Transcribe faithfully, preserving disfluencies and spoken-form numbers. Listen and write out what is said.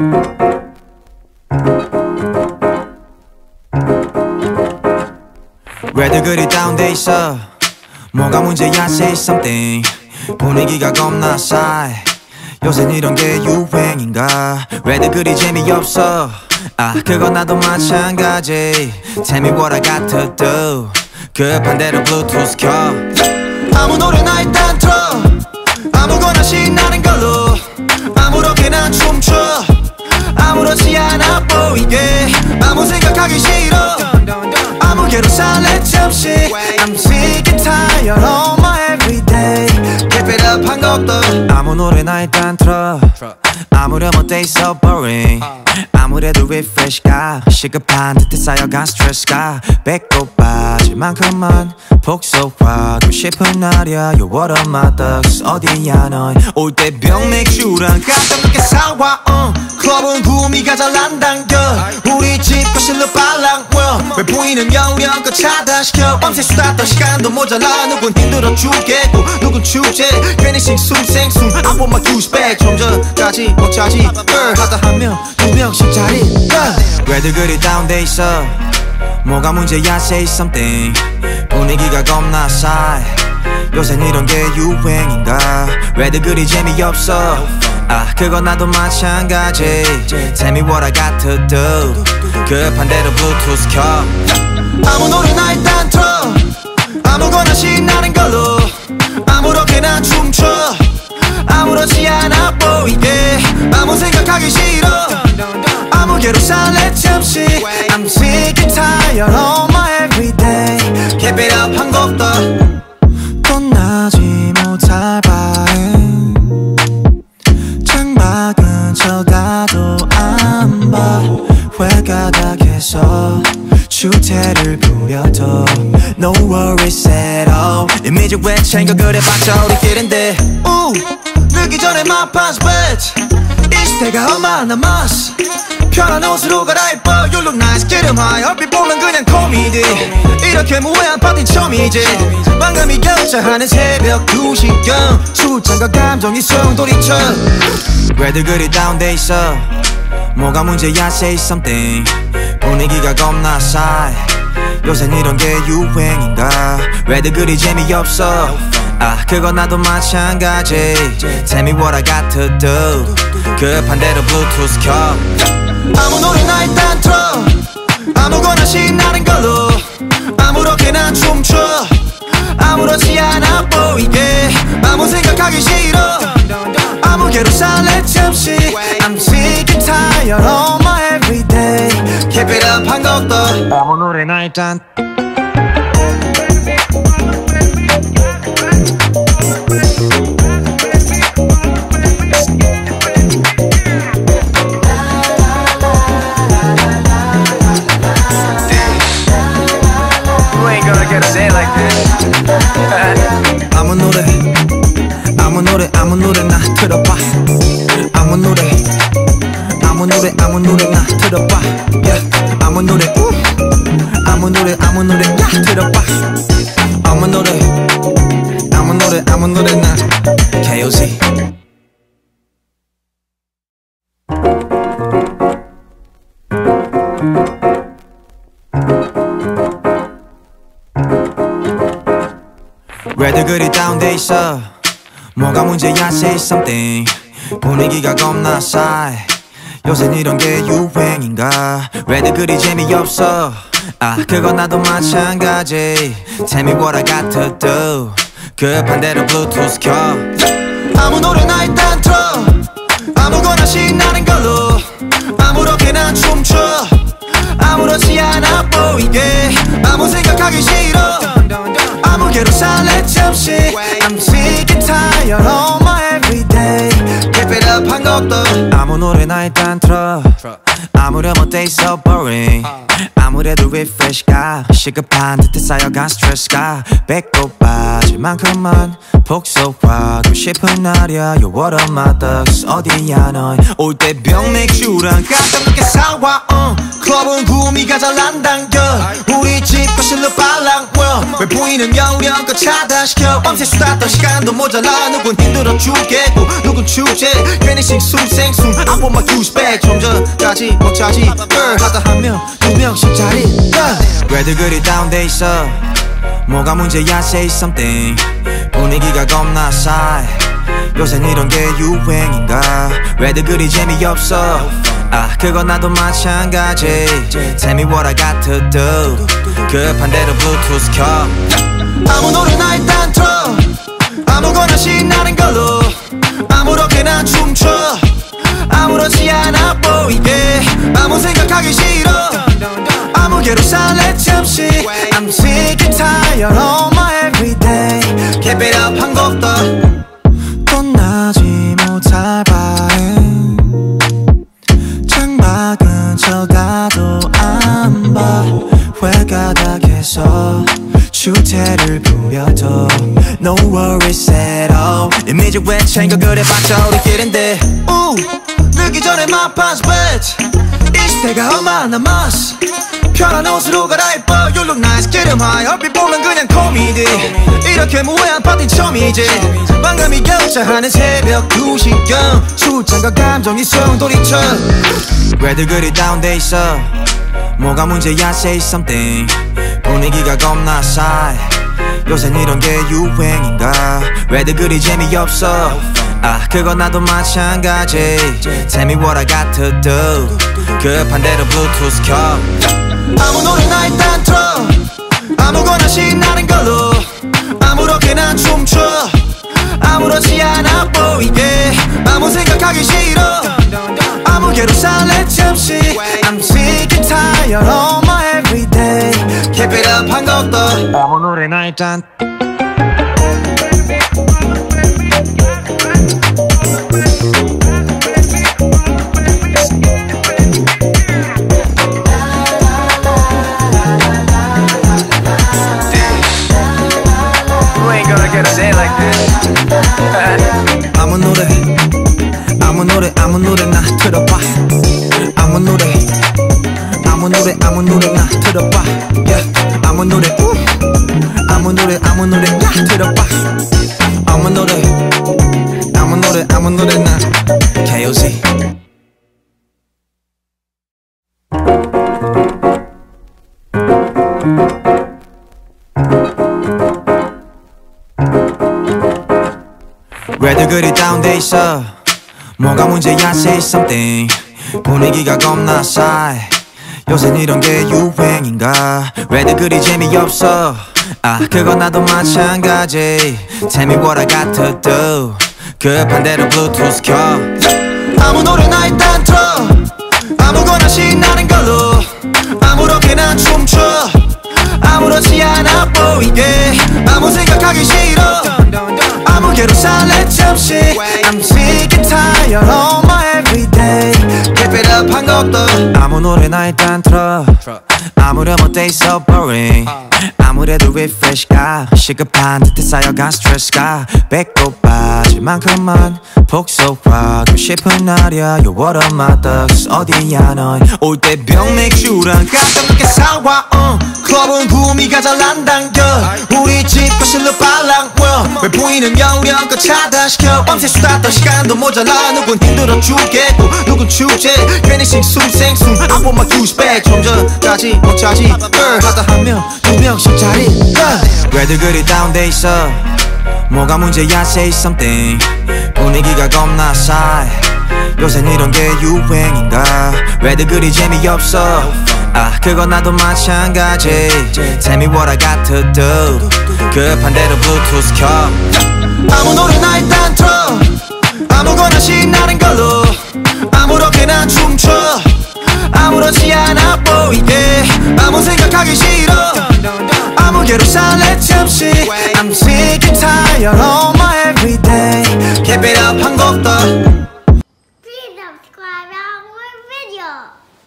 왜들 그리 다운돼 있어? 뭐가 문제야? Say something. 분위기가 겁나 싸해. 요샌 이런 게 유행인가? 왜들 그리 재미없어? 아 그건 나도 마찬가지. Tell me what I got to do. 급한 대로 블루투스 켜. 아무 노래나 일단 틀어. 아무거나 신나는 걸로 아무렇게나 춤춰. 아무렇지 않아 보이게 아무 생각하기 싫어. 아무개로 살래 잠시. I'm sick and tired of my everyday. Keep it up 한 곡도 아무 노래나 일단 틀어. 아무렴 어때 so boring. 아무래도 refresh가 시급한 듯해 쌓여간 스트레스가 배꼽 빠질 만큼만 복속하고 싶은 날이야. You're one of my thugs. 어디야 넌 올 때 병 맥주랑 깜짝놀게 사와. uh. 클럽은 구미가 잘 안 당겨. 우리 집 거실로 빨랑 모여. 왜 보이는 영역껏 차단시켜. 밤새 수다 떨 시간도 모자라. 누군 힘들어 죽겠고 누군 축제. 괜히 싱숭생숭 I want my douche back. 좀 전까지 못 자지 girl. 하다 한 명 두 명씩 자리 uh. 왜들 그리 다운돼 있어? 뭐가 문제야? Say something. 분위기가 겁나 싸해. 요샌 이런 게 유행인가? 왜들 그리 재미없어? 아 그건 나도 마찬가지. Tell me what I got to do. 급한 대로 블루투스 켜. 아무 노래나 일단 틀어. 아무거나 신나는 걸로 아무렇게나 춤춰. 아무렇지 않아 보이게 아무 생각하기 싫어. 아무개로 살래 잠시. I'm sick and tired of my everyday. Keep it up 한 곡 더. 떠나지 못할 바엔 창밖은 쳐다도 안 봐. 회가닥해서 주태를 부려도 No worries at all. 이미 좀 외친거 그래봤자 우리끼린데 우 늦기 전에 my past bitch. 이 시대가 얼마 남았어. 편한 옷으로 갈아입어. You look nice 기름하여 얼핏 보면 그냥 코미디. 이렇게 무해한 파티 처음이지. 망감이 격차하는 새벽 두 시경. 술잔과 감정이 소용돌이쳐. 왜들 그리 다운돼 있어? 뭐가 문제야? Say something. 분위기가 겁나 싸해. 요샌 이런 게 유행인가? 왜들 그리 재미없어? 아 그건 나도 마찬가지. Tell me what I got to do. 급한 대로 블루투스 켜. 아무 노래나 일단 틀어. 아무거나 신나는 걸로 아무렇게나 춤춰. 아무렇지 않아 보이게 아무 생각하기 싫어. 아무개로 살래 잠시. I'm sick and tired of my everyday. Keep it up 한 곡 더. 아무 노래나 일단 아무 노래 아무 노래 아무 노래나 들어봐. 아무 노래 아무 노래 아무 노래나 들어봐. yeah. 아무 노래 우 아무 노래 아무 노래나 들어봐. 아무 노래 아무 노래 아무 노래나 케이오지. 왜들 그리 다운돼 있어? 뭐가 문제야? Say something. 분위기가 겁나 싸해. 요샌 이런 게 유행인가? 왜들 그리 재미없어? 아 그건 나도 마찬가지. Tell me what I got to do. 급한 대로 블루투스 켜. 아무 노래나 일단 틀어. 아무거나 신나는 걸로 아무렇게나 춤춰. 아무렇지 않아 보이게 아무 생각하기 싫어. 아무개로 살래 잠시. I'm sick and tired of my everyday. Keep it up 한 곡 더. 아무 노래나 일단 틀어. 아무렴 어때 so boring 아무래도 refresh가 시급한 듯해 쌓여간 스트레스가 배꼽 빠질 만큼만 복속하고 싶은 날이야 You're one of my thugs 어디야 넌 올 때 병맥주랑 깜짝놀게 사와 uh. 클럽은 구미가 잘 안 당겨 우리 집 거실로 빨랑 well. 왜 보이는 영역껏 차단시켜 밤새 수다 떨 시간도 모자라 누군 힘들어 죽겠고 누군 축제 괜히 싱숭생숭 I want my douche back 좀 전까지 먹자지 girl 하다 한 명 두 명씩 자리 yeah. 왜들 그리 다운돼 있어 뭐가 문제야 say something 분위기가 겁나 싸해 요샌 이런 게 유행인가 왜들 그리 재미없어 아 그건 나도 마찬가지 Tell me what I got to do 급한 대로 블루투스 켜 아무 노래나 일단 틀어 아무거나 신나는 걸로 아무렇게나 춤춰 아무렇지 않아 보이게 아무 생각하기 싫어 아무개로 살래 잠시 I'm sick and tired of my everyday Keep it up 한 곡 더 떠나지 못할 바엔 창밖은 쳐다도 안 봐 회가닥에서 주태를 부려도 No worries at all 이미지 왜 챙겨 그래봤자 우리끼린데 우 늦기 전에 my pants wet 이십 대가 얼마 남았어 편한 옷으로 갈아입어 You look nice get em high 얼핏 보면 그냥 코미디 이렇게 무해한 파티 처음이지 방금이 격차하는 새벽 두 시경 술잔과 감정이 성돌이쳐 왜들 그리 다운돼 있어 뭐가 문제야 say something 분위기가 겁나 싸해 요샌 이런 게 유행인가 왜들 그리 재미없어 아 그건 나도 마찬가지 Tell me what I got to do 급한 대로 블루투스 켜 아무 노래나 일단 틀어 아무거나 신나는 걸로 아무렇게나 춤춰 아무렇지 않아 보이게 아무 생각하기 싫어 아무개로 살래 잠시 I'm sick and tired of my everyday Keep it up 한 곡 더 아무 노래나 일단 아무 노래 아무 노래 아무 노래나 틀어봐 아무 노래 아무 노래 아무 노래나 틀어봐 yeah. 아무 노래 우 아무 노래 아무 노래나 틀어봐 아무 노래 아무 노래 아무 노래나 케이오지 왜들 그리 다운돼 있어 뭐가 문제야 say something 분위기가 겁나 싸해 요샌 이런 게 유행인가 왜들 그리 재미없어 아 그건 나도 마찬가지 Tell me what I got to do 급한 대로 블루투스 켜 아무 노래나 일단 틀어 아무거나 신나는 걸로 아무렇게나 춤춰 아무렇지 않아 보이게 아무 생각하기 싫어 아무개로 살래 잠시 I'm sick and tired of my everyday Keep it up 한 곡 더 아무 노래나 일단 틀어 아무렴 어때 so boring 아무래도 refresh가 시급한 듯해 쌓여간 스트레스가 배꼽 빠질 만큼만 복속하고 싶은 날이야 You're one of my thugs 어디야 넌 올 때 병맥주랑 깜짝놀게 사와 uh. 클럽은 구미가 잘 안 당겨 우리 집 거실로 빨랑 well. 왜 보이는 영역껏 차단시켜 밤새 수다 떨 시간도 모자라 누군 힘들어 죽겠고 누군 축제 괜히 싱숭생숭 I want my douche back 좀 전까지 먹자지 girl 하다 한 명 두 명씩 자리 yeah. 왜들 그리 다운돼 있어 뭐가 문제야 say something 분위기가 겁나 싸해 요샌 이런 게 유행인가 왜들 그리 재미없어 아 그건 나도 마찬가지 Tell me what I got to do 급한 대로 블루투스 켜 아무 노래나 일단 틀어 아무거나 신나는 걸로 아무렇게나 춤춰 아무렇지 않아 보이게 아무 생각하기 싫어 아무개로 살래 잠시 I'm sick and tired of